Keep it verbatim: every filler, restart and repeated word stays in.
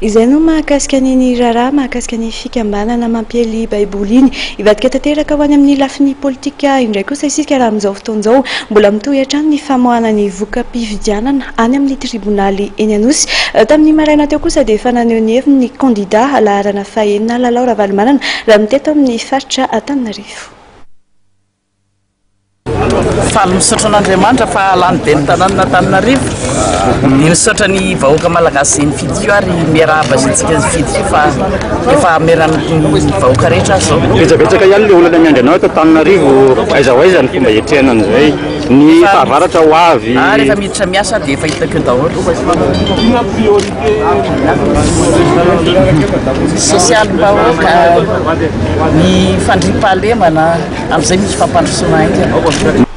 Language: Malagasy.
izay no mahakasika ny raharaha mahakasika ny fikambanana mampiely baiboly iny ivadika tanteraka ho any amin'ny lafiny politika indray kosa isika raha amin'izao fotoan'izao mbola mitohy hatrany ny famoahana ny voka-pividianana any amin'ny tribonaly eny Anosy. Tamin'ny maraina teo kosa dia efa naneho ny heviny ny kandida laharana fahaenina Lalao Ravalomanana raha miteto amin'ny faritra Antananarivo. Faly misaotra an'Andriamanitra fa lany be ny tanàna Antananarivo. Ny misaotra ny vahoaka malagasy ny fidio ary miarahaba izay fidio fa efa miarahana ny vahoaka rehetra zao. Betsabetsaka ihany le olana miandry anao eto Antananarivo aiza ho aiza ny fomba hiatrehana an'izay ny fahavaratra ho avy. Ary efa miditra miasa dia efa hitako eo daholo. Sosialim-bahoaka ny fandriam-pahalemana amin'izay misy fampandrosoana azy.